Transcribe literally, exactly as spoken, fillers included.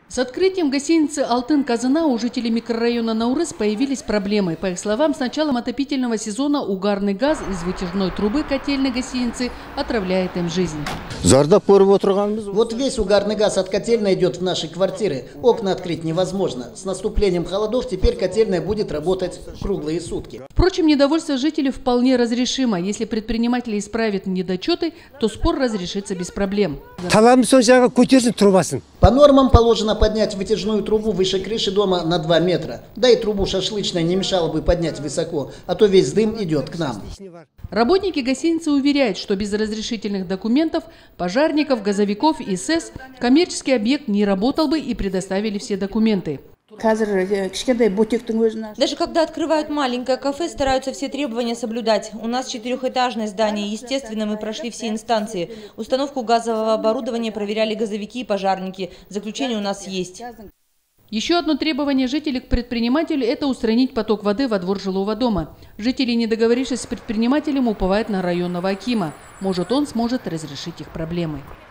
С открытием гостиницы «Алтын-Казына» у жителей микрорайона Наурыз появились проблемы. По их словам, с началом отопительного сезона угарный газ из вытяжной трубы котельной гостиницы отравляет им жизнь. Вот весь угарный газ от котельной идет в наши квартиры. Окна открыть невозможно. С наступлением холодов теперь котельная будет работать круглые сутки. Впрочем, недовольство жителей вполне разрешимо. Если предприниматели исправят недочеты, то спор разрешится без проблем. По нормам положено поднять вытяжную трубу выше крыши дома на два метра. Да и трубу шашлычной не мешало бы поднять высоко, а то весь дым идет к нам. Работники гостиницы уверяют, что без разрешительных документов, пожарников, газовиков и СЭС коммерческий объект не работал бы и предоставили все документы. Даже когда открывают маленькое кафе, стараются все требования соблюдать. У нас четырехэтажное здание, естественно, мы прошли все инстанции. Установку газового оборудования проверяли газовики и пожарники. Заключение у нас есть. Еще одно требование жителей к предпринимателю – это устранить поток воды во двор жилого дома. Жители, не договорившись с предпринимателем, уповают на районного акима. Может, он сможет разрешить их проблемы.